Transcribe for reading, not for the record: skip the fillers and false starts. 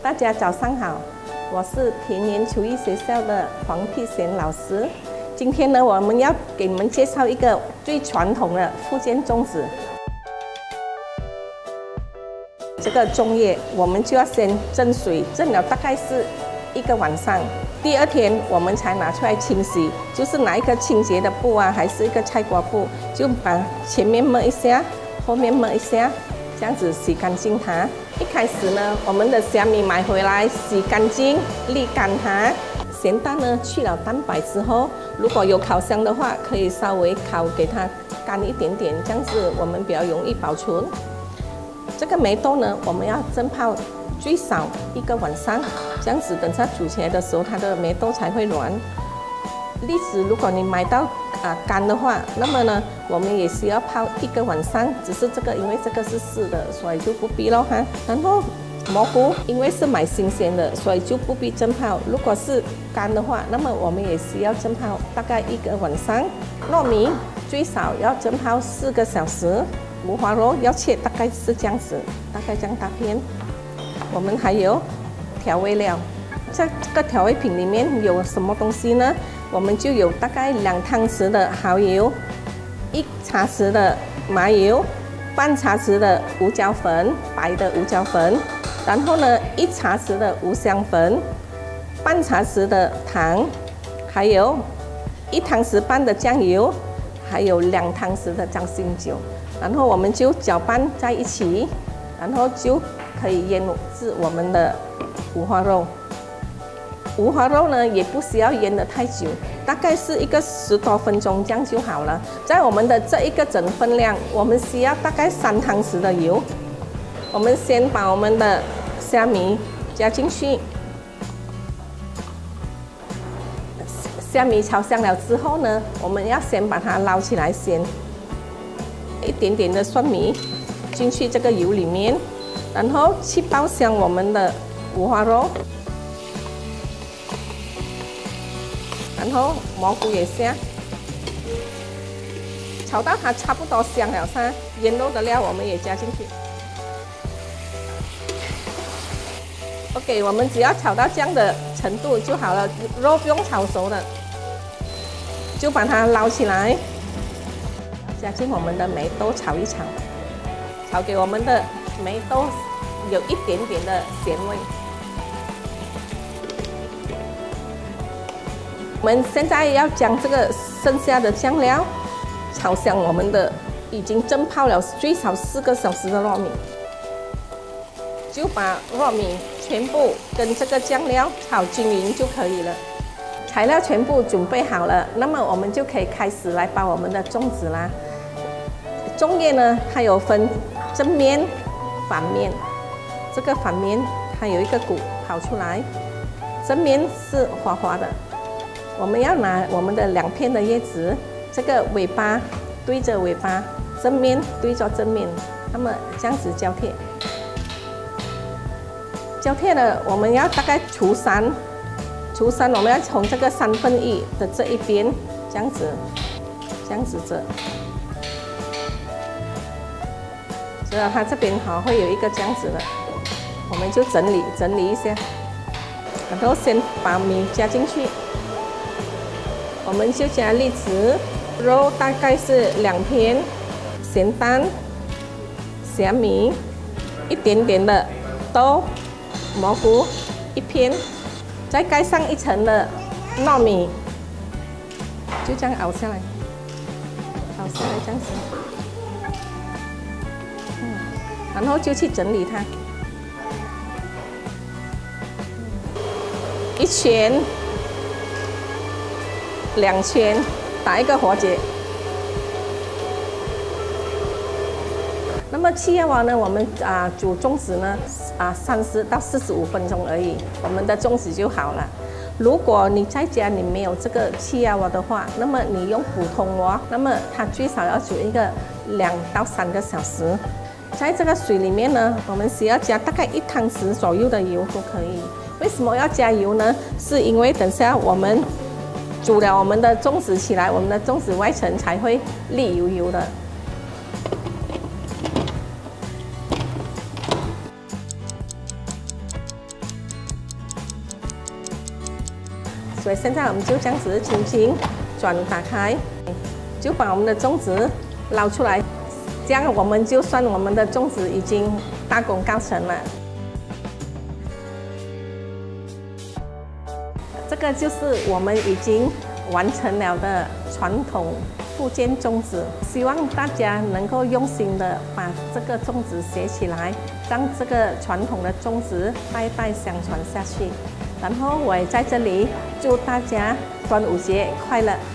大家早上好，我是田园厨艺学校的黄碧贤老师。今天呢，我们要给你们介绍一个最传统的福建粽子。这个粽叶我们就要先蒸水，蒸了大概是1个晚上。第2天我们才拿出来清洗，就是拿一个清洁的布啊，还是一个菜瓜布，就把前面抹一下，后面抹一下。 这样子洗干净它。一开始呢，我们的虾米买回来洗干净、沥干它。咸蛋呢，去了蛋白之后，如果有烤箱的话，可以稍微烤给它干一点点，这样子我们比较容易保存。这个梅豆呢，我们要蒸泡最少1个晚上，这样子等下煮起来的时候，它的梅豆才会软。栗子，如果你买到干的话，那么呢，我们也需要泡1个晚上。只是这个，因为这个是湿的，所以就不必了哈。然后蘑菇，因为是买新鲜的，所以就不必蒸泡。如果是干的话，那么我们也需要蒸泡大概1个晚上。糯米最少要蒸泡4个小时。五花肉要切大概是这样子，大概这样大片。我们还有调味料，在这个调味品里面有什么东西呢？ 我们就有大概2汤匙的蚝油，1茶匙的麻油，半茶匙的胡椒粉，白的胡椒粉，然后呢1茶匙的五香粉，半茶匙的糖，还有1汤匙半的酱油，还有2汤匙的章心酒，然后我们就搅拌在一起，然后就可以腌制我们的五花肉。 五花肉呢，也不需要腌得太久，大概是一个10多分钟这样就好了。在我们的这一个整分量，我们需要大概3汤匙的油。我们先把我们的虾米加进去，虾米炒香了之后呢，我们要先把它捞起来先，一点点的蒜米进去这个油里面，然后去爆香我们的五花肉。 然后蘑菇也下，炒到它差不多香了噻，腌肉的料我们也加进去。OK， 我们只要炒到这样的程度就好了，肉不用炒熟的，就把它捞起来，加进我们的梅豆炒一炒，炒给我们的梅豆有一点点的咸味。 我们现在要将这个剩下的酱料炒香我们的已经蒸泡了最少4个小时的糯米，就把糯米全部跟这个酱料炒均匀就可以了。材料全部准备好了，那么我们就可以开始来包我们的粽子啦。粽叶呢，它有分正面、反面，这个反面它有一个骨跑出来，正面是滑滑的。 我们要拿我们的2片的叶子，这个尾巴对着尾巴，正面对着正面，那么这样子交替。交替了，我们要大概除3，我们要从这个1/3的这一边，这样子折。折了它这边会有一个这样子的，我们就整理一下，然后先把米加进去。 我们就加栗子，肉大概是2片，咸蛋、虾米，一点点的豆、蘑菇1片，再盖上1层的糯米，就这样熬下来，这样子，然后就去整理它，1圈。 2圈，打一个活结。那么气压瓦呢？我们煮粽子呢30到45分钟而已，我们的粽子就好了。如果你在家里没有这个气压瓦的话，那么你用普通瓦，那么它最少要煮一个2到3个小时。在这个水里面呢，我们需要加大概1汤匙左右的油都可以。为什么要加油呢？是因为等下我们 煮了我们的粽子起来，我们的粽子外层才会绿油油的。 所以现在我们就这样子轻轻打开，就把我们的粽子捞出来，这样我们就算我们的粽子已经大功告成了。这个就是我们已经完成了的传统福建粽子，希望大家能够用心的把这个粽子学起来，让这个传统的粽子代代相传下去。然后我也在这里祝大家端午节快乐！